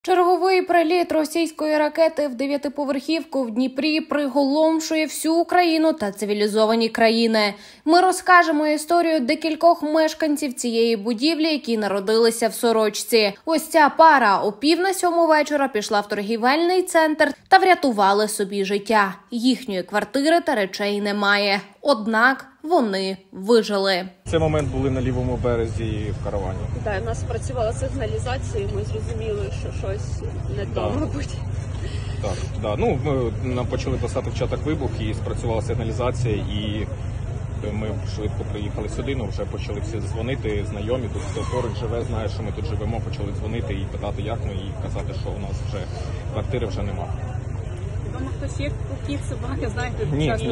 Черговий приліт російської ракети в дев'ятиповерхівку в Дніпрі приголомшує всю Україну та цивілізовані країни. Ми розкажемо історію декількох мешканців цієї будівлі, які народилися в Сорочці. Ось ця пара о 6:45 вечора пішла в торгівельний центр та врятували собі життя. Їхньої квартири та речей немає. Однак вони вижили. Цей момент були на лівому березі в каравані. Так, у нас працювала сигналізація, і ми зрозуміли, що щось не то, мабуть. Так. Нам почали писати в чатах вибух, і спрацювала сигналізація, і ми швидко приїхали сюди, вже почали всі дзвонити, знайомі, тут хто поруч живе, знає, що ми тут живемо, почали дзвонити і питати, як ми, і казати, що у нас вже квартири вже нема. Дома хтось є, кіт, собаки, знаєте,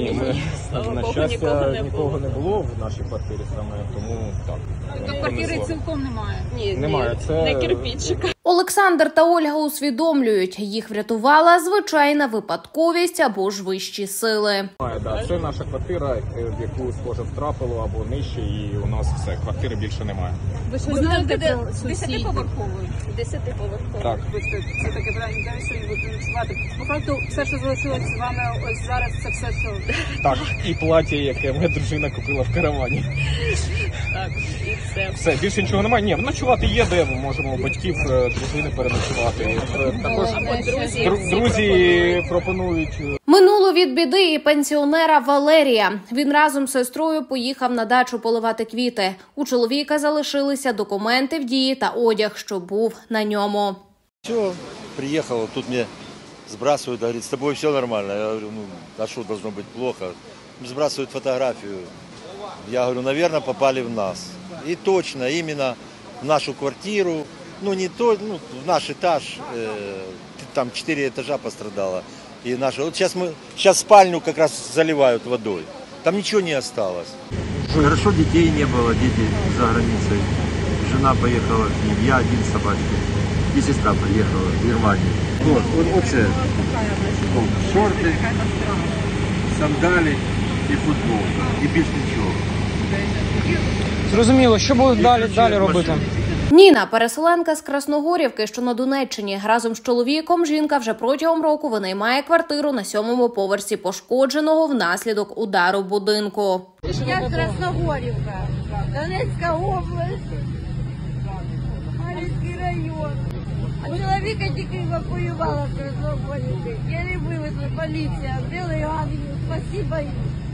на щастя, нікого не було в нашій квартирі саме, тому так. Тобто квартири цілком немає? Ні, немає. Це не кирпичика. Олександр та Ольга усвідомлюють, їх врятувала звичайна випадковість або ж вищі сили. Це наша квартира, в яку, схоже, втрапило або нижче, і у нас все, квартири більше немає. Ви що знаєте про сусідів? 10-поверховий? 10-поверховий. Так. Це таке питання, де сьогодні будете ночувати. По факту, все, що залишилось з вами ось зараз, це все, що... Так, і плаття, яке моя дружина купила в каравані. Так, і все. Все, більше нічого немає. Ні, ночувати є де, ми можемо у батьків, дружини переночувати. Також друзі пропонують. Минуло від біди і пенсіонера Валерія. Він разом з сестрою поїхав на дачу поливати квіти. У чоловіка залишилися документи в дії та одяг, що був на ньому. Все, приехал, тут мне сбрасывают, говорит, с тобой все нормально. Я говорю, а что должно быть плохо? Сбрасывают фотографию. Я говорю, наверное, попали в нас. И точно, именно в нашу квартиру, в наш этаж, там 4 этажа пострадало. И наша, вот сейчас спальню как раз заливают водой. Там ничего не осталось. Хорошо, детей не было, дети за границей. Жена поехала к ним, я один с собачкой. И сестра поехала в Германию. Вот це. Шорти, сандалі і футболка. І більш нічого. Зрозуміло, що будуть далі робити? Ніна – переселенка з Красногорівки, що на Донеччині. Разом з чоловіком жінка вже протягом року винаймає квартиру на 7-му поверсі пошкодженого внаслідок удару будинку. Я Красногорівка, Донецька область, Мар'їнський район. А чоловіка тільки евакуювала з Красногорівки. Я не вивезла, поліція, Білий ангел, спасибо їм.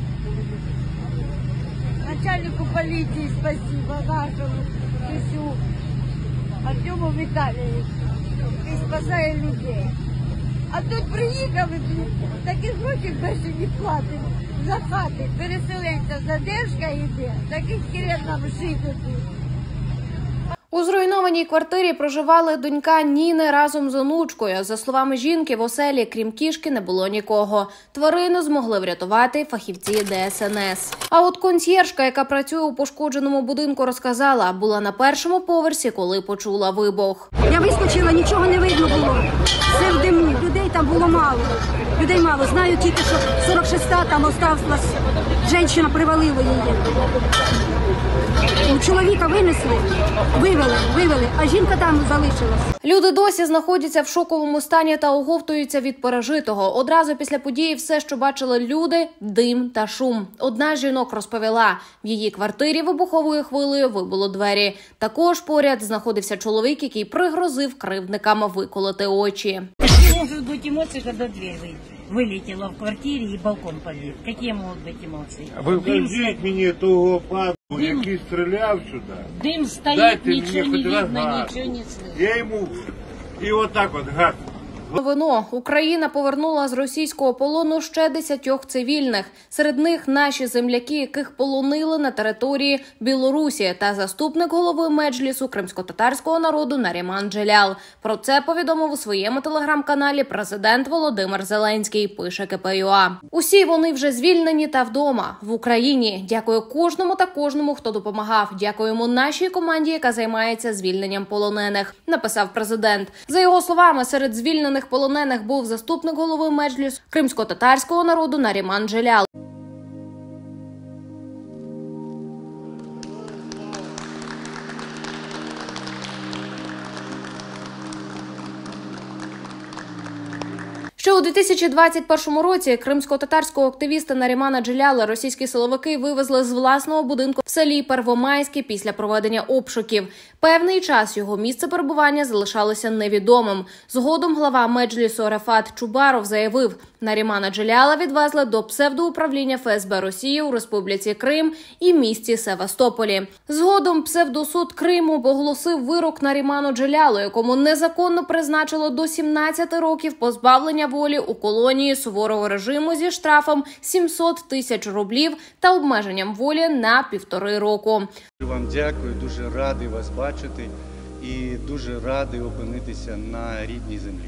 Начальнику поліції спасибо, нашому ССУ, Артему Віталійовичу, який спасає людей. А тут приїхали, такі гроші більше не платимо за хати. Переселенця задержка йде, такий хрен нам жити тут. У зруйнованій квартирі проживали донька Ніни разом з онучкою. За словами жінки, в оселі, крім кішки, не було нікого. Тварину змогли врятувати фахівці ДСНС. А от консьєржка, яка працює у пошкодженому будинку, розказала, була на 1-му поверсі, коли почула вибух. Я вискочила, нічого не видно було. Все в диму, людей там було мало. Людей мало. Знаю тільки, що 46-та там осталась, жінка привалила її. Чоловіка винесли, вивели, а жінка там залишилась. Люди досі знаходяться в шоковому стані та оговтуються від пережитого. Одразу після події все, що бачили люди – дим та шум. Одна з жінок розповіла, в її квартирі вибуховою хвилею вибило двері. Також поряд знаходився чоловік, який пригрозив кривдникам виколоти очі. Можуть бути емоції, коли двері вилетіла в квартирі і балкон поліз. Які можуть бути емоції? Покажіть мені того пана, який стріляв сюди. Дим стоїть, нічого не видно, нічого не слышно. Я йому і отак от гад. Новину. Україна повернула з російського полону ще 10 цивільних. Серед них наші земляки, яких полонили на території Білорусі, та заступник голови Меджлісу кримськотатарського народу Наріман Джелял. Про це повідомив у своєму телеграм-каналі президент Володимир Зеленський, пише КПЮА. Усі вони вже звільнені та вдома, в Україні. Дякую кожному та кожному, хто допомагав. Дякуємо нашій команді, яка займається звільненням полонених, написав президент. За його словами, серед звільнених полонених був заступник голови Меджлісу кримськотатарського народу Наріман Джелял. Ще у 2021 році кримсько-татарського активіста Нарімана Джеляли російські силовики вивезли з власного будинку в селі Первомайське після проведення обшуків. Певний час його місце перебування залишалося невідомим. Згодом глава Меджлісу Рефат Чубаров заявив, Нарімана Джеляла відвезли до псевдоуправління ФСБ Росії у Республіці Крим і місті Севастополі. Згодом псевдосуд Криму оголосив вирок Наріману Джелялу, якому незаконно призначило до 17 років позбавлення волі у колонії суворого режиму зі штрафом 700 тисяч рублів та обмеженням волі на 1,5 року. Вам дякую, дуже радий вас бачити і дуже радий опинитися на рідній землі.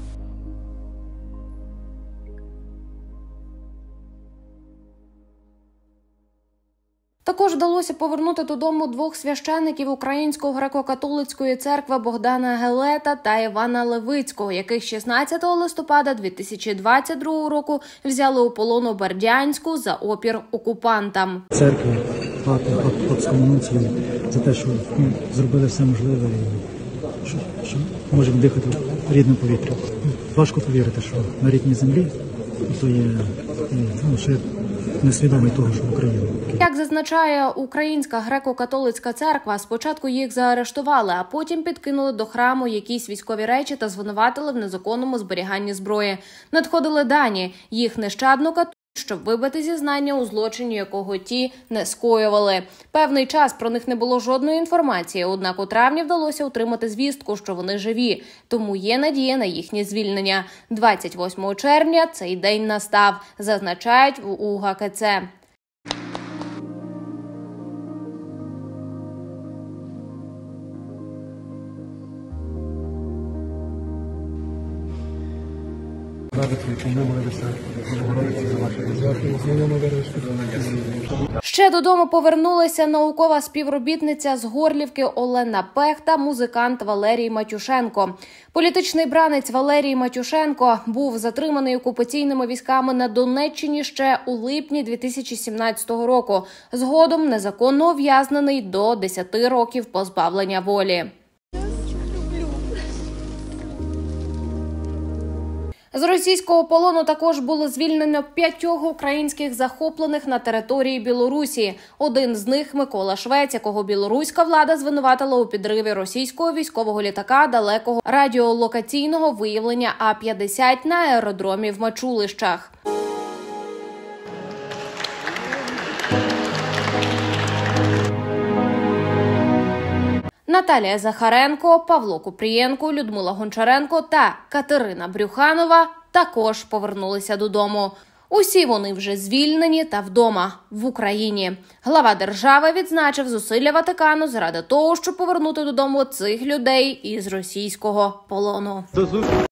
Також вдалося повернути додому 2 священиків Української греко-католицької церкви Богдана Гелета та Івана Левицького, яких 16 листопада 2022 року взяли у полон у Бердянську за опір окупантам. Церква, папському нунцію за те, що зробили все можливе, що можемо дихати рідним повітрям. Важко повірити, що на рідній землі то є ще несвідомий того, що в Україні. Як зазначає Українська греко-католицька церква, спочатку їх заарештували, а потім підкинули до храму якісь військові речі та звинуватили в незаконному зберіганні зброї. Надходили дані, їх нещадно катують, щоб вибити зізнання у злочині, якого ті не скоювали. Певний час про них не було жодної інформації, однак у травні вдалося отримати звістку, що вони живі. Тому є надія на їхнє звільнення. 28 червня цей день настав, зазначають в УГКЦ. Ще додому повернулася наукова співробітниця з Горлівки Олена Пех та музикант Валерій Матюшенко. Політичний бранець Валерій Матюшенко був затриманий окупаційними військами на Донеччині ще у липні 2017 року. Згодом незаконно ув'язнений до 10 років позбавлення волі. З російського полону також було звільнено 5 українських захоплених на території Білорусі. Один з них – Микола Швець, якого білоруська влада звинуватила у підриві російського військового літака далекого радіолокаційного виявлення А-50 на аеродромі в Мачулищах. Наталія Захаренко, Павло Купрієнко, Людмила Гончаренко та Катерина Брюханова також повернулися додому. Усі вони вже звільнені та вдома, в Україні. Глава держави відзначив зусилля Ватикану заради того, щоб повернути додому цих людей із російського полону.